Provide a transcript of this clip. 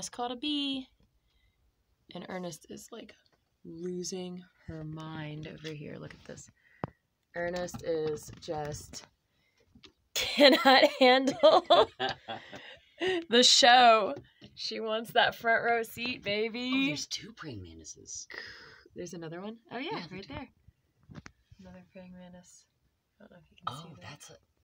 Ernest caught a bee. And Ernest is like losing her mind over here. Look at this. Ernest is just cannot handle the show. She wants that front row seat, baby. Oh, there's 2 praying mantises. There's another one. Oh yeah, right there. Another praying mantis. I don't know if you can see that. That's a